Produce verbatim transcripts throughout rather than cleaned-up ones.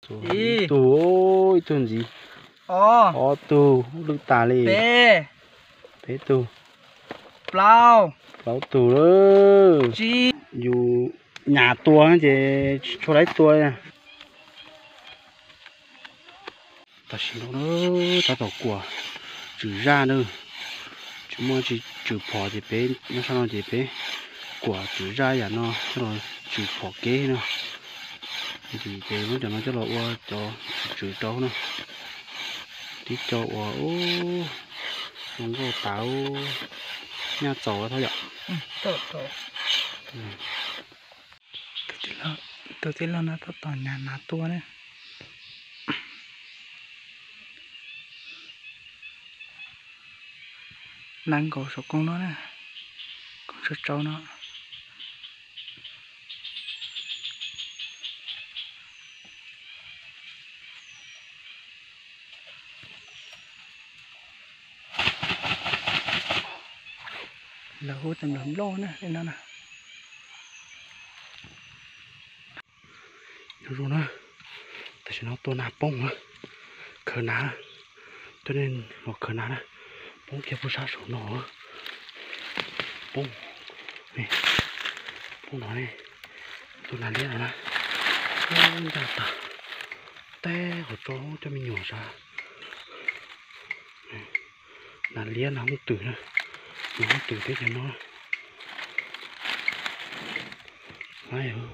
Tù ôi tuần gì? Ồ. Ó tù đừng tà lì. Bê. Bê tù. Plau. Plau tù đó. Chi. Dù nhà tua chứ cho lấy tua nha. Ta xin nó đó ta tỏ quả trừ ra nữa. Chúng mua chỉ trừ phỏ thì bé nó sao nó thì bé quả trừ ra ya nó rồi trừ phỏ kế nữa. Thì để nó cho nó cho nó cho trừ trâu nữa. Đi cho ô không có táo nhà trâu thôi ạ. Ừ, trâu trâu. Ừ. Tôi chỉ lo tôi chỉ lo nó to to nhà nhà tua đấy. Đang có số con nó nè, con số trâu nó. Là hút tầm lắm lô nè, đây nó nè. Rồi nè, tại sao nó to nà bông á, khờ ná, cho nên nó khờ ná nè, bông kia phụ sa số nó, bông, này, bông nó này, to nà liên rồi nè, bông ta ta, té của chó cho mình nhỏ ra, nà liên nó không tử nè, nó không tử thế cho nó, ai hả?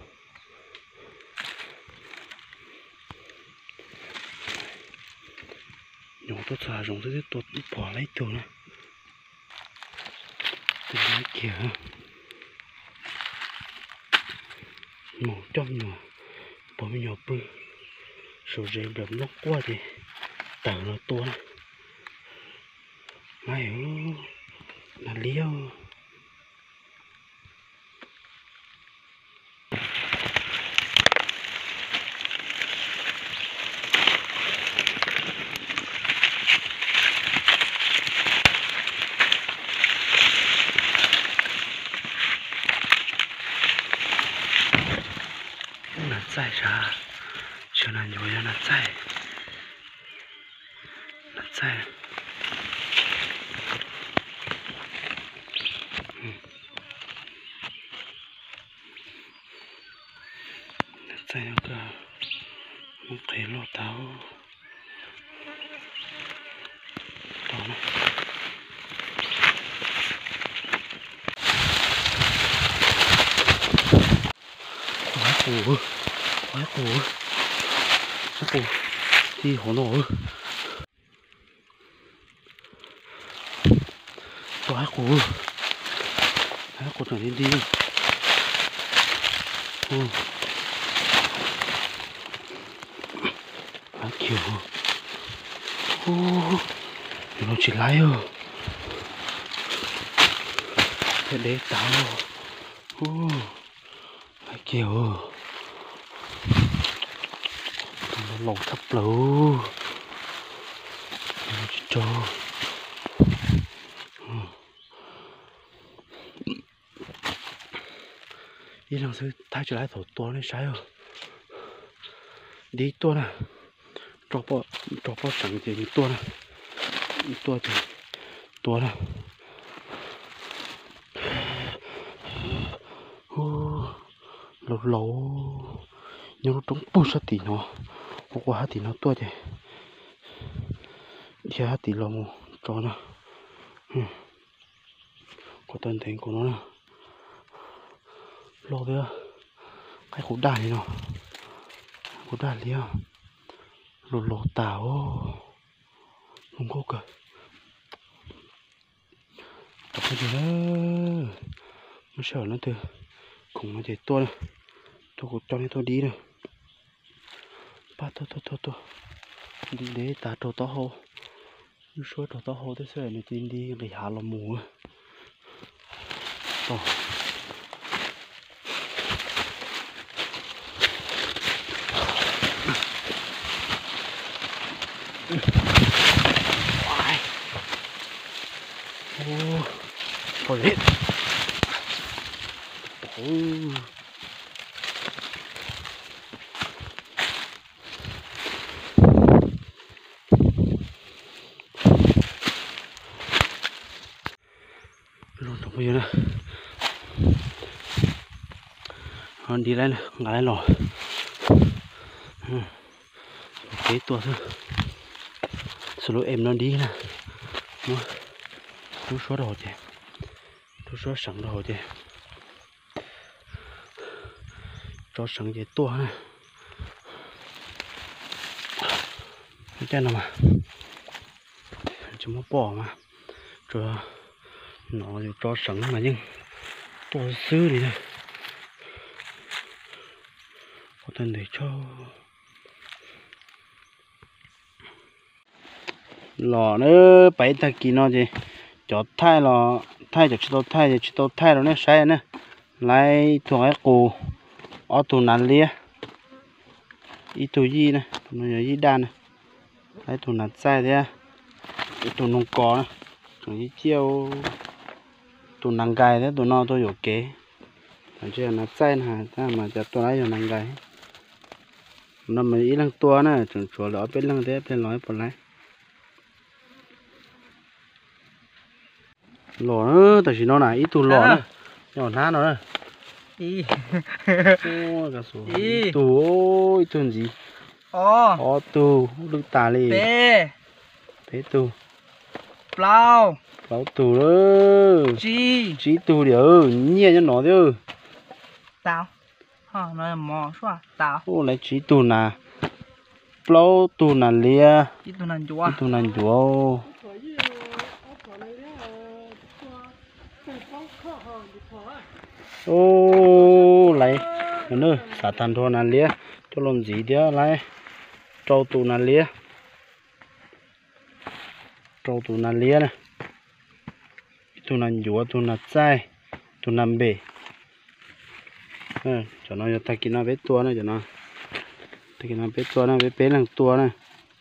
Nhỏ tốt xà giống tới tốt bỏ lấy tường này từ này kìa nhỏ trong nhỏ bỏ mình nhỏ bự số rèm đập nó qua thì tờ nó to này ai hả là liêu在啥？就那牛羊那在，那在，嗯，那在那个，我可以落刀，到了。quá khổ quá khổ quá khổ đi hổ nổ quá khổ quá khổ trở nên đi ừ. Quá kiểu ô nó chỉ lái rồi thế đấy táo ô quá kiểu nó lồng thấp lâu nó chỉ cho đi làm sao thay trở lại thổ to lên sai rồi đi to nè cho bỏ cho bỏ sẵn thì đi to nè to thì to nè lâu lâu nhưng nó trống bù sát tí nó có qua hát tí nó to thì đi hát tí lòng cho nó có tên thành của nó nè lo bây giờ cái khúc đàn này nó khúc đàn liền lột lột tảo không có cả tập cái gì đó nó sợ nó từ cùng nó để to này tôi cũng cho nên tôi đi này ba to to to to đi để ta trâu to hồ như số trâu to hồ thế sao này tin đi để hạ lòng mù to ô thôi hết ô bây giờ nè họ đi lại nè ngã lại lò cái tua thôi số lỗi em nó đi nè nó nó số đồ chứ nó số sẵn đồ chứ cho sẵn cái tua nè cái nào mà chỉ muốn bỏ mà cho nó cho sẵn mà nhưng tôi xứ đi đây có tên để cho lò nữa bảy ta kỳ nó gì cho thay lò thay cho chúng thay cho chúng thay rồi nè sai nè lại thuộc cái cù ở tủ nàn lia ít tủ gì nè nó nhớ gì đan nè lại tủ nàn sai đấy tủ nông cỏ nè tủ gì chiêu tủ nàn gai đấy tủ nó tôi có kế ở trên là sai nè ta mà cho tôi lấy cho nàn gai nó mà ít lăng tua nè chúng chúa lỡ bên lăng thế bên nói còn lại lò nữa tại vì nó này ít tủ lò nữa nhỏ ná nó nữa ý ô cả số ít tủ ít tủ gì ô ô tủ được tà li bê bê tủ plau bảo tủ đó chi chỉ tủ điều nhẹ cho nó chứ tao hả nó là mò xoa tao ô lại chỉ tủ nà bao tủ nà lia ít tụi nàng chúa ít tủ nà chúa ô lại nữa xả than thô nà lia cho làm gì đó lại trâu tủ nà lia trâu tủ nà lia nè tủ nà chúa tủ nà chai tủ nà bể ừ, cho nó cho kia nó bé tua này cho nó kia nó bé tua này bé bé lần tua này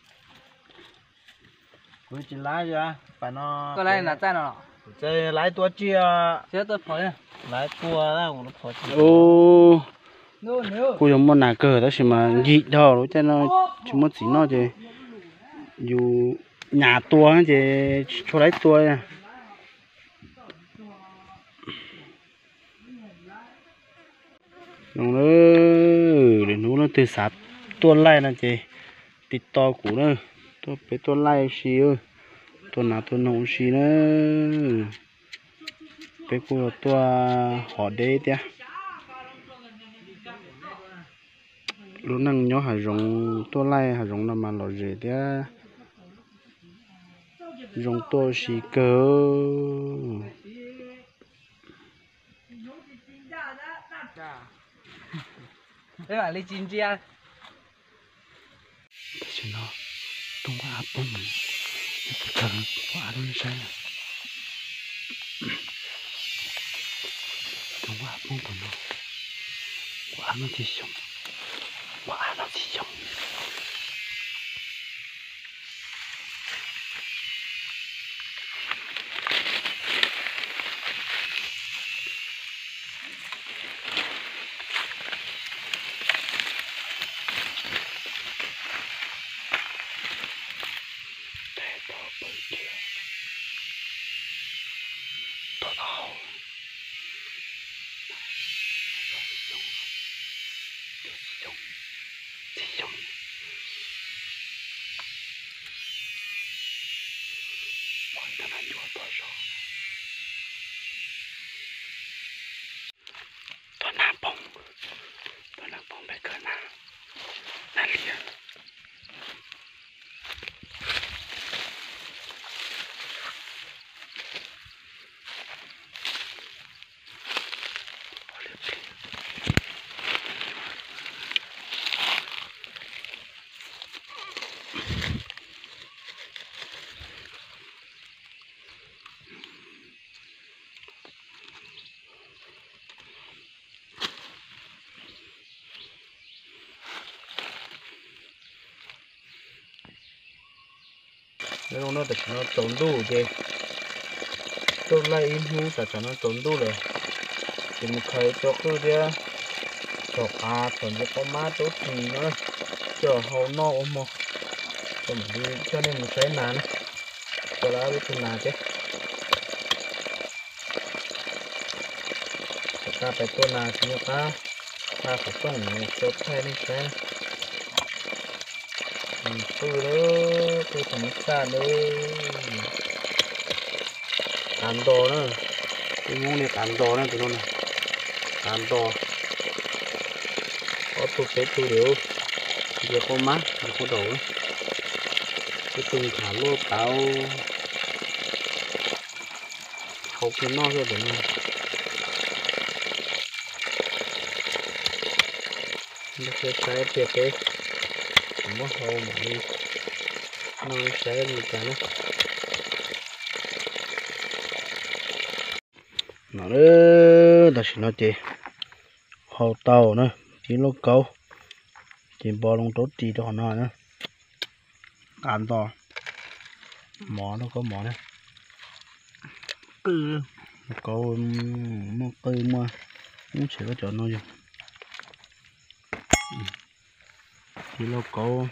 với chỉ lái ra phải nó cái này là trái nào chơi lái tua chia chế tôi phơi này lái tua ra cũng nó phơi ô nếu nếu cô giống một nà cờ đó chỉ mà nhị thôi đối cho nó chỉ một chỉ nó chứ dù nhà tua chứ cho lấy tua nha nó để nó nó từ sát tua lại nè chứ tịt to cũ nữa tôi phải tua lại xí ơi tua nào tua nông xí nữa phải cô tua họ đế tía lúc năng nhớ hải rồng tua lại hải rồng là mà lò rể tía rồng tua xí cơ đây là lấy chín chia thì nó tung qua bông mình thằng qua luôn sai tung qua bông của nó qua nó thì sống qua nó thì sống nếu nó được nó tốn đủ chứ tôi lại in hú sẽ cho nó tốn đủ rồi thì mình khởi cho cứ đi cho cá còn cho có má chỗ gì nữa cho hầu no ôm một cho mình đi cho nên mình thấy nản cho lá với tôi nản chứ ta phải tôi là chỉ có ta ta phải tôi này tôi thay đi cái tôi đó tôi cũng xa nữa cán to nữa cái món này cán to nữa tụi nó này cán to có tụt cái tụt đều giờ có má giờ có đầu cái tung thả lô tao hộp cái no cho tụi nó nó sẽ trái tiệt đấy không có hầu mà đi nó sẽ đi cả nó nó đó ta chỉ nói chị hầu tàu nữa chỉ lô câu chỉ bò lông tốt chỉ cho nó nữa cán to mỏ nó có mỏ này cừ câu nó cây mà nó sẽ có chỗ nó gì chỉ lô câu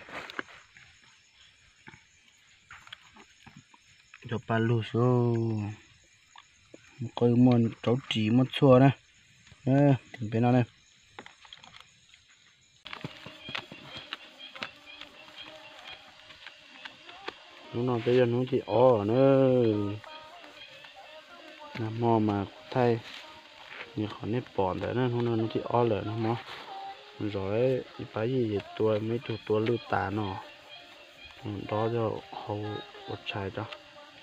cho ba lô số cây mà cháu chỉ mất xua này nè bên nào này nó nó bây giờ nó chỉ ó nữa nó mò mà thay nhiều khó nếp bòn đấy nó nó nó chỉ ó lợn nó mò rồi cái phải gìตัวmấyตัวตัวlưu tà nó đó cho hậu bột chai cho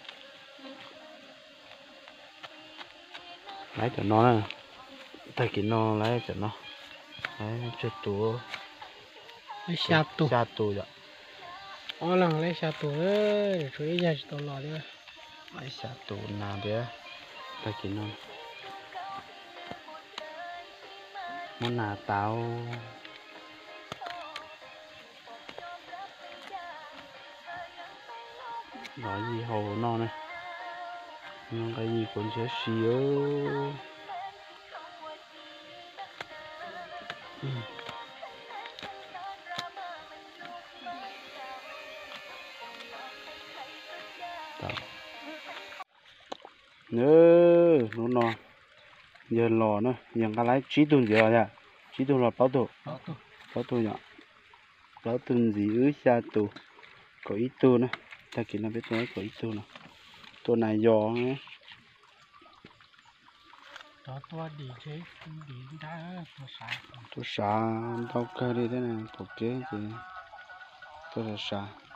lấy cho nó nè thay cái nó lấy cho nó lấy choตัว lấy xa tù xaตัวvậy ó lần lấy xa tù ơi rồi giờ tù lò đi lấy xaตัวnào đấy thay cái nó món nào tao nói gì hầu nó này nhưng cái gì cũng sẽ xíu nữa nó nó giờ lò nữa nhưng cái lái chỉ tuần giờ nha chỉ tuần là bao tuổi bao tuổi nhở bao tuần gì ứ xa tù có ít tu nữa ta kỹ là biết nói có ít tu nữa tu này giò nghe đó tua đi chế đi đã tua xả tu xả tao cơ đi thế này tổ kế thì tôi là xả